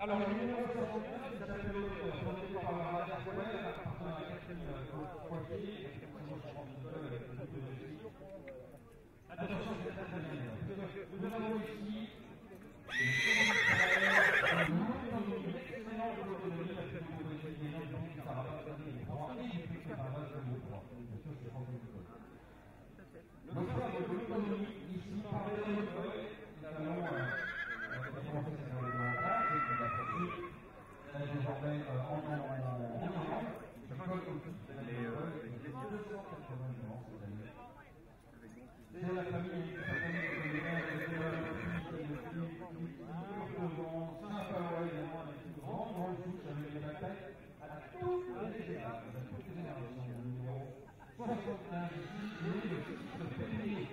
Alors, le numéro 69, il s'appelle présenté par la radio Poêle, appartenant à Catherine Poitiers, attention, c'est très bien. Nous avons ici l'excellent de l'autonomie, parce que vous connaissez des gens qui ne savent pas donner les droits et du plus que par base de vos droits. Bien sûr, c'est François Nicole. Le soir de l'autonomie, ici, par les Nicole, nous allons commencer cette réunion en France, et puis la poursuite, désormais en Irlande, je colle au titre de la Nicole, et 280 gens cette année. C'est la famille de Saint-Paul, également, avec une grande souche avec les batailles à toutes les générations. Le numéro 71 ici, et le titre féminin.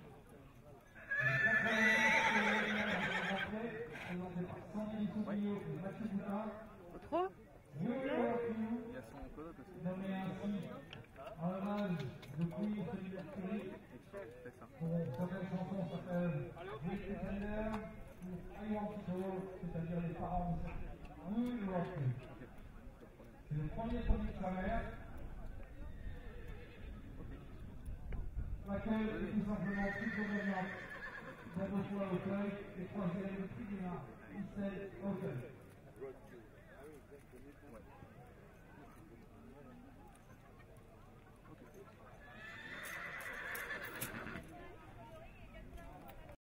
Présenté par Sandrine Souillot et Mathieu Boutin. Trop Il y a son coloc aussi. Nommé ainsi en hommage de Queen Freddie Mercury. Sa belle chanson s'appelle We Pretender, ou I Want to Go, c'est-à-dire les parents de cette We Rock You. C'est le premier produit de sa mère, laquelle est tout simplement plus convenante d'un beau choix au feuille et troisième prix du Issel Hotel.